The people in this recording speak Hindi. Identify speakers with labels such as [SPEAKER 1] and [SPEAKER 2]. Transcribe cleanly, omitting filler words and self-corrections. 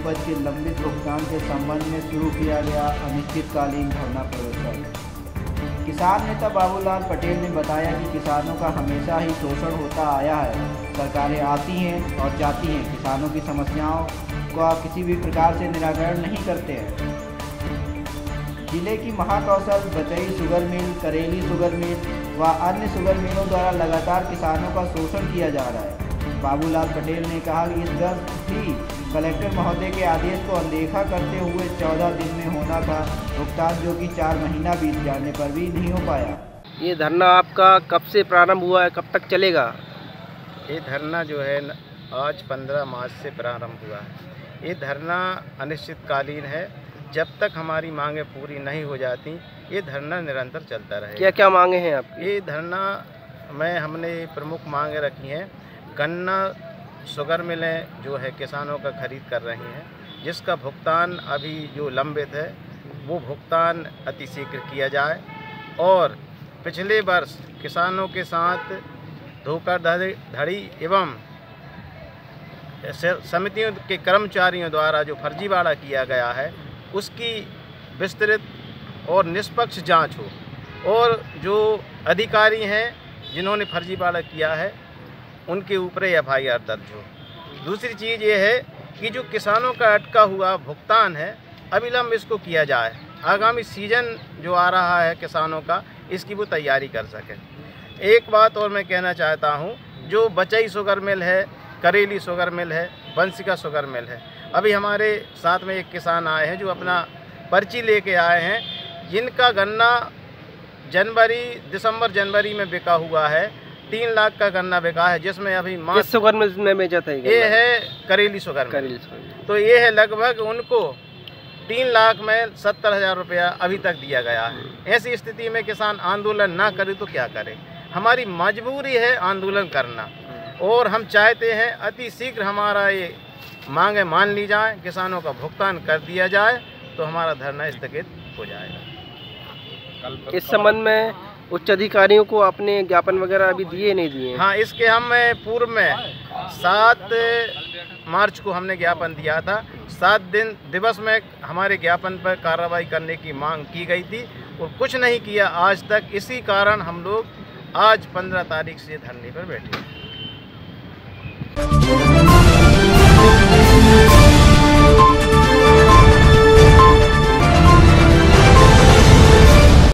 [SPEAKER 1] उपज के लंबित भुगतान के संबंध में शुरू किया गया अनिश्चितकालीन धरना प्रदर्शन। किसान नेता बाबूलाल पटेल ने बताया कि किसानों का हमेशा ही शोषण होता आया है। सरकारें आती हैं और जाती हैं, किसानों की समस्याओं का किसी भी प्रकार से निराकरण नहीं करते हैं। जिले की महाकौशल, बचई शुगर मिल, करेली शुगर मिल व अन्य शुगर मिलों द्वारा लगातार किसानों का शोषण किया जा रहा है। बाबूलाल पटेल ने कहा कि इस वर्ष भी कलेक्टर महोदय के आदेश को अनदेखा करते हुए 14 दिन में होना था भुगतान, जो कि 4 महीना बीत जाने पर भी नहीं हो पाया।
[SPEAKER 2] ये धरना आपका कब से प्रारंभ हुआ है, कब तक चलेगा?
[SPEAKER 3] ये धरना जो है आज 15 मार्च से प्रारंभ हुआ है। ये धरना अनिश्चितकालीन है। जब तक हमारी मांगें पूरी नहीं हो जाती ये धरना निरंतर चलता रहेगा।
[SPEAKER 2] क्या क्या मांगे हैं आपकी?
[SPEAKER 3] ये धरना में हमने प्रमुख मांगें रखी हैं। गन्ना शुगर मिलें जो है किसानों का खरीद कर रही हैं, जिसका भुगतान अभी जो लंबित है वो भुगतान अतिशीघ्र किया जाए, और पिछले वर्ष किसानों के साथ धोखाधड़ी एवं समितियों के कर्मचारियों द्वारा जो फर्जीवाड़ा किया गया है उसकी विस्तृत और निष्पक्ष जांच हो, और जो अधिकारी हैं जिन्होंने फर्जीवाड़ा किया है उनके ऊपर FIR दर्ज हो। दूसरी चीज़ ये है कि जो किसानों का अटका हुआ भुगतान है अविलंब इसको किया जाए। आगामी सीजन जो आ रहा है किसानों का, इसकी वो तैयारी कर सकें। एक बात और मैं कहना चाहता हूँ, जो बचई शुगर मिल है, करेली शुगर मिल है, बंसिका शुगर मिल है, अभी हमारे साथ में एक किसान आए हैं जो अपना पर्ची लेके आए हैं, जिनका गन्ना दिसंबर जनवरी में बिका हुआ है। 3 लाख का गन्ना बिका है, जिसमें अभी
[SPEAKER 2] किस शुगर मिल में बेचा था
[SPEAKER 3] ये है करेली शुगर मिल। तो ये है लगभग उनको 3 लाख में 70,000 रुपया अभी तक दिया गया है। ऐसी स्थिति में किसान आंदोलन ना करे तो क्या करे? हमारी मजबूरी है आंदोलन करना, और हम चाहते हैं अति शीघ्र हमारा ये मांगे मान ली जाए, किसानों का भुगतान कर दिया जाए तो हमारा धरना स्थगित हो जाएगा।
[SPEAKER 2] इस संबंध में उच्च अधिकारियों को आपने ज्ञापन वगैरह अभी दिए नहीं दिए?
[SPEAKER 3] हाँ, इसके हम पूर्व में 7 मार्च को हमने ज्ञापन दिया था। 7 दिवस में हमारे ज्ञापन पर कार्रवाई करने की मांग की गई थी और कुछ नहीं किया आज तक। इसी कारण हम लोग आज 15 तारीख से धरने पर बैठे हैं।